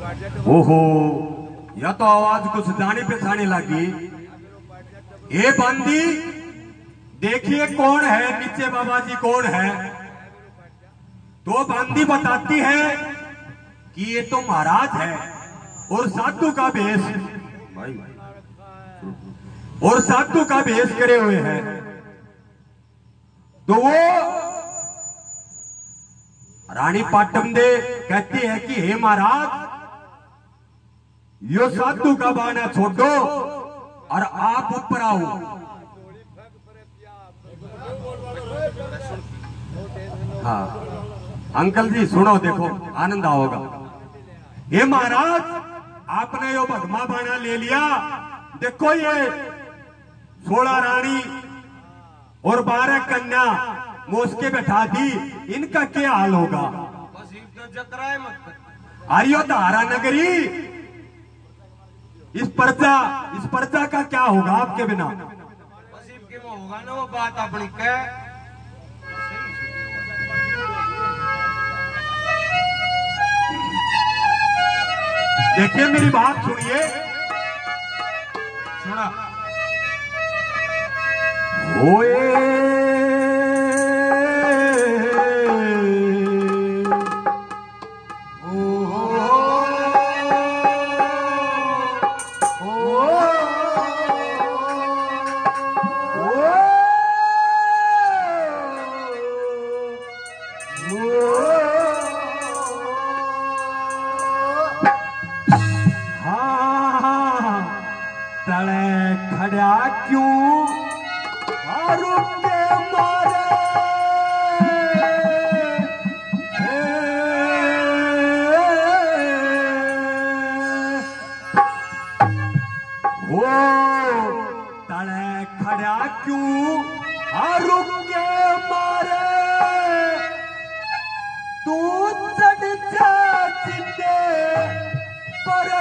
ओहो, यह तो आवाज कुछ जानी पहचानी लगी। ये बंदी देखिए कौन है, नीचे बाबा जी कौन है। तो बंदी बताती है कि ये तो महाराज है और साधु का भेष, और साधु का भेष करे हुए हैं। तो वो रानी पाटमदे कहती है कि हे महाराज, यो साधु का बाना छोड़ो और आप ऊपर आओ। हाँ अंकल जी सुनो, देखो आनंद आओगा। हे महाराज, आपने यो भगमा बाना ले लिया, देखो ये 16 रानी और 12 कन्या मोस के बैठा दी, इनका क्या हाल होगा। आइयो धारा नगरी, इस पर्चा का क्या होगा आपके बिना। होगा ना वो बात अपनी कह। देखिए मेरी बात सुनिए, सुना ओए खड़ा क्यों हारू के मारे, वो तड़े खड़ा क्यों हारू के मारे, तू चढ़ जा चिते पर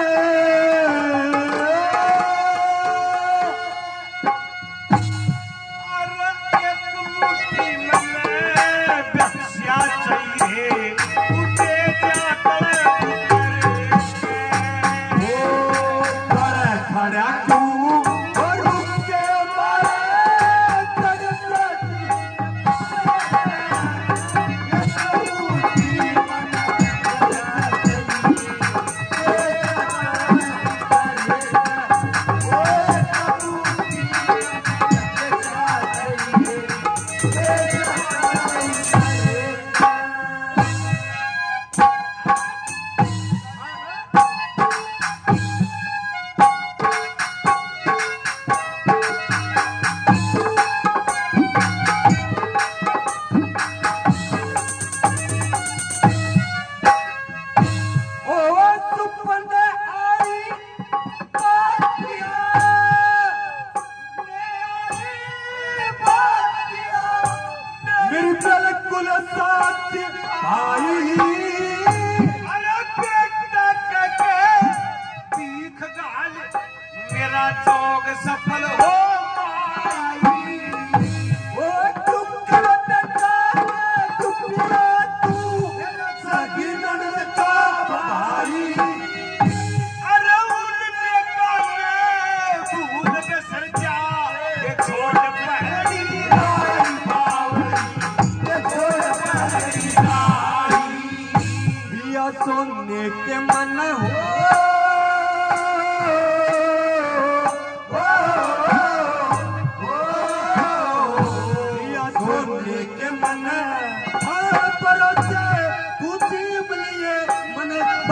सफल हो सोने के मन हो सोने के मन मन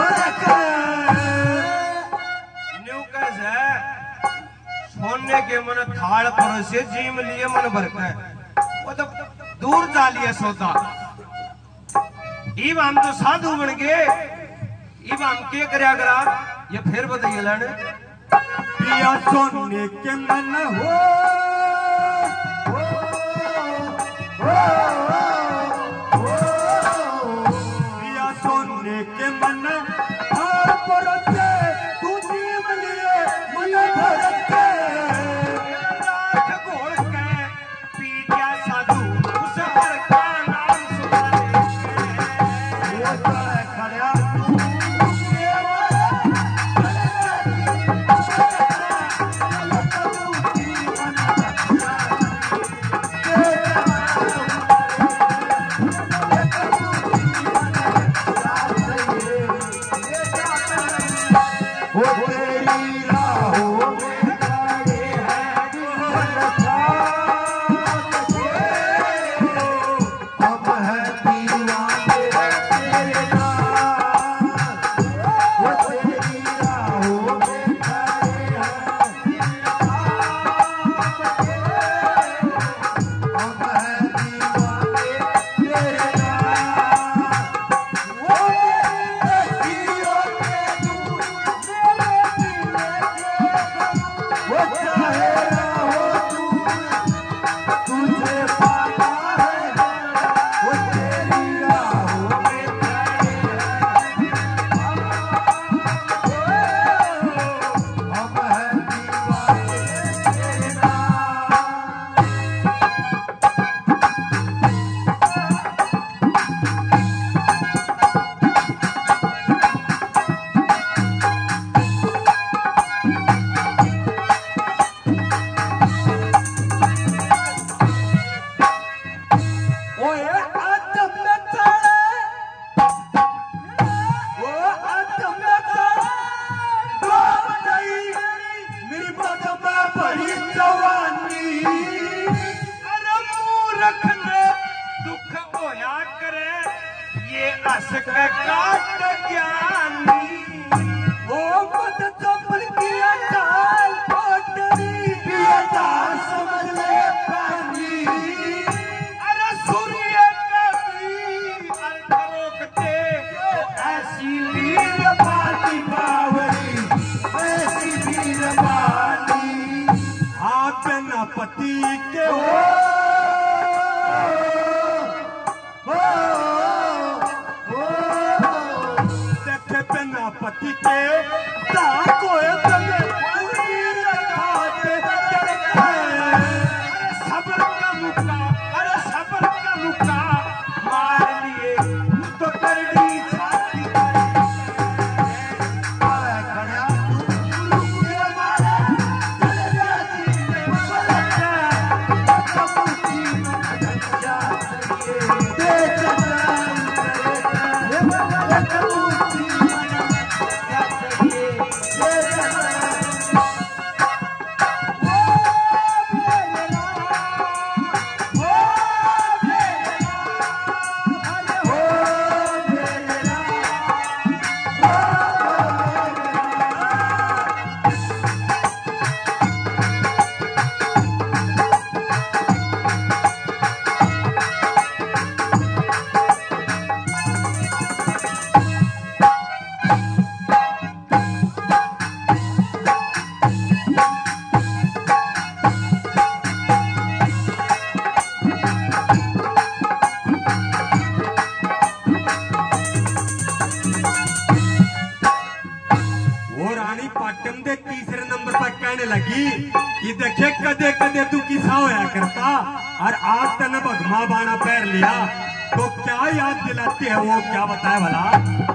सोने के मन थाल परोसे जीम लिए मन भरता है, वो तो दूर जा लिया सौदा। इब हम तो साधु बन गए, इब हम क्या करया करा ये फिर बताइए लड़। पिया सोने के मन हो पिया सोने के मन परोसे तू जीव लिए मन भरते घोड़ के पी गया साधु उस हर का नाम सुना खड़ा कस के काट ज्ञानी ओ मत चपल किया काल कोटरी पिया समझ ले पानी अरे सूर्य कभी अर्थ रोकते ऐसी वीर बाती बावरी ऐसी वीर बानी आप न पति के देखे बिना पति के ताको सबर का मुक्का अरे सबर का मुक्का मार लिए तो करड़ी छाती लगी कि देखे कदे कदे तू किसा होया करता और आज तने भगमा बाणा पैर लिया तो क्या याद दिलाती है वो क्या बताए भला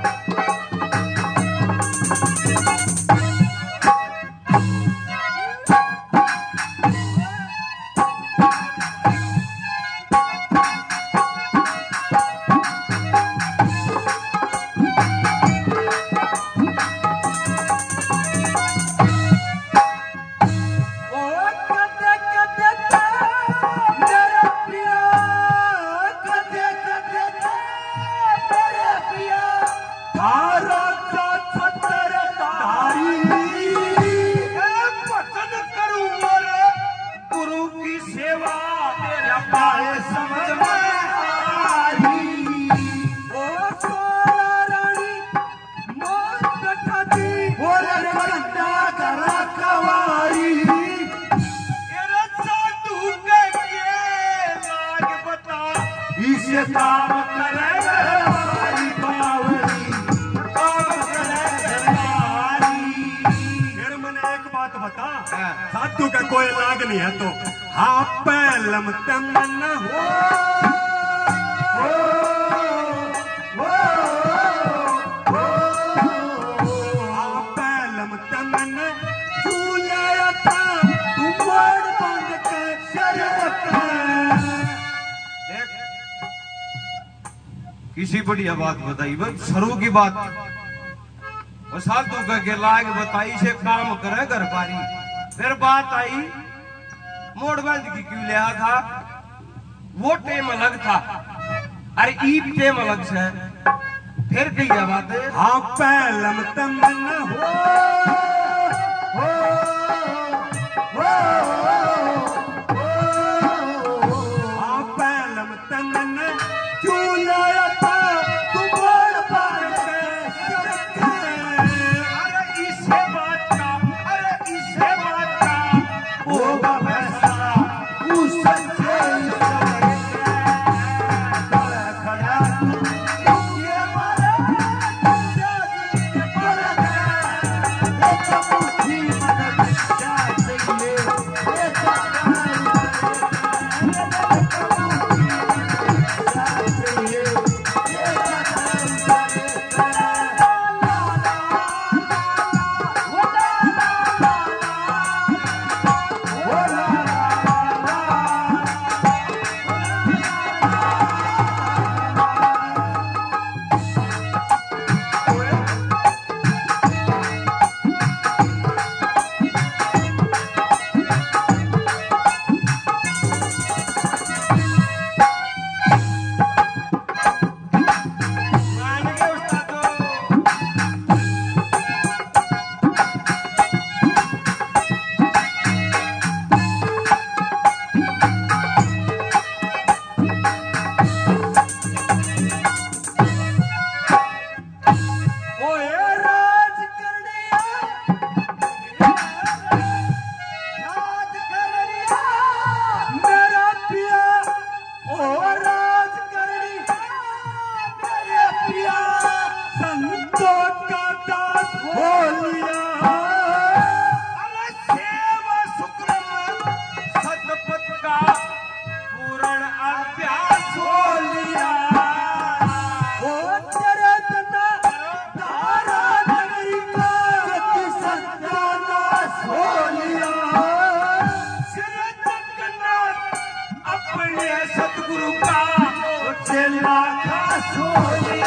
साधु का कोई लाग नहीं है तो हाँ पहलम तमन्ना हो हाँ पहलम तमन्ना झूला था तुमड़ बांध के शरत किसी बढ़िया बात बताई बस सरू की बात वो साधु के लाग बताई से काम करे घर पारी फिर बात आई मोड़बंद की क्यों लिया था वो टेम अलग था अरे ई टेम अलग से फिर क्या बात है हाँ पहलम तमन्ना हो हाँ पहलम तमन्ना झूला था तुमड़ बांध के शरत अरे इसे बात का होगा फैसला उस सच्चे खड़ा ये मारा होली